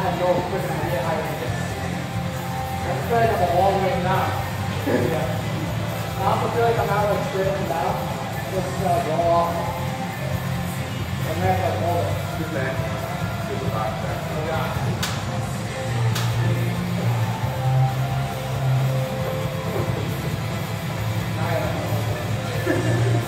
and go quick and get higher again. I feel like I'm all the way down. I also feel like I'm not like straight and down. Just roll off. And then like hold it. Good man. Good box there. Oh god. Nice.